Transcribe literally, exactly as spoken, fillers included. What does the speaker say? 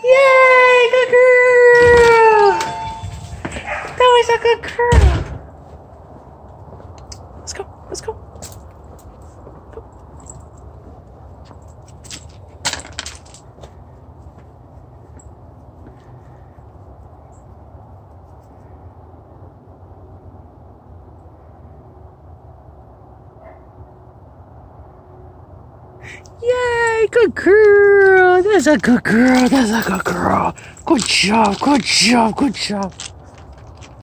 Yay! Good girl! That was a good girl. Let's go. Let's go. Go. Yay! Good girl. That's a good girl. That's a good girl. Good job. Good job. Good job.